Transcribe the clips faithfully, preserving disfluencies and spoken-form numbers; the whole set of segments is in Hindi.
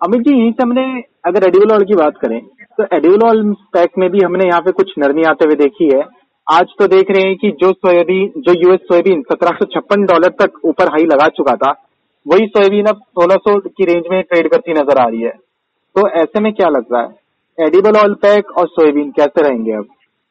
अमित जी, यहीं से हमने अगर एडिबल ऑयल की बात करें तो एडिबल ऑयल पैक में भी हमने यहाँ पे कुछ नरमी आते हुए देखी है। आज तो देख रहे हैं कि जो सोयाबीन जो यूएस सोयाबीन सत्रह सौ छप्पन डॉलर तक ऊपर हाई लगा चुका था, वही सोयाबीन अब सोलह सौ की रेंज में ट्रेड करती नजर आ रही है। तो ऐसे में क्या लग रहा है, एडिबल ऑयल पैक और सोयाबीन कैसे रहेंगे अब?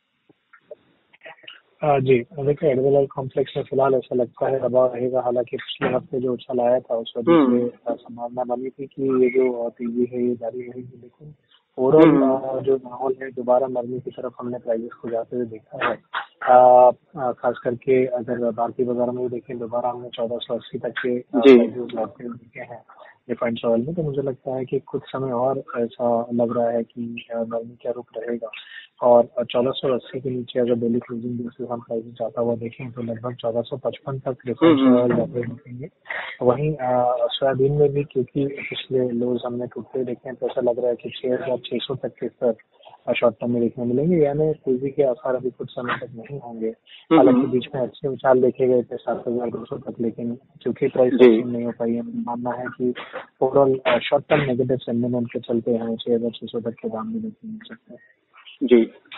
आ, जी देखिए, एडिबल ऑयल कॉम्प्लेक्स में फिलहाल ऐसा लगता है दबाव रहेगा। हालांकि पिछले हफ्ते जो उछाल आया था उस वजह हम्म से संभावना बनी थी कि ये जो तेजी है ये जारी रहेगी, लेकिन हम्म ओवरऑल जो माहौल है दोबारा नरमी की तरफ हमने प्राइसेस को जाते हुए देखा है। आ, आ, खास करके अगर भारतीय बाजार में देखें, दोबारा हमने चौदह सौ अस्सी तक के जी प्राइसेस जाते हुए देखे हैं रिफाइंड ऑयल में। तो मुझे लगता है कि कुछ समय और ऐसा लग रहा है कि नरमी का रुख रहेगा और चौदह सौ अस्सी के नीचे अगर डेली क्लोजिंग बेसिस हम प्राइस जाता हुआ देखें तो लगभग चौदह सौ पचपन तक हम्म रिफाइंड ऑयल हम्म जाते हुए देखेंगे। वहीं सोयाबीन में भी क्योंकि पिछले लोज हमने टूटते देखे हैं, तो ऐसा लग रहा है कि छह हजार छह सौ तक के स्तर शॉर्ट टर्म में देखने मिलेंगे, यानी तेजी के आसार अभी कुछ समय तक नहीं होंगे। हालांकि बीच में अच्छे उछाल देखे गए थे सात हजार दो सौ तक, लेकिन क्योंकि प्राइस जी अच्छी नहीं हो पाई है, मानना है कि overall short term negative sentiment के चलते हमें छह हजार छह सौ तक के दाम भी देखने मिल सकते हैं। जी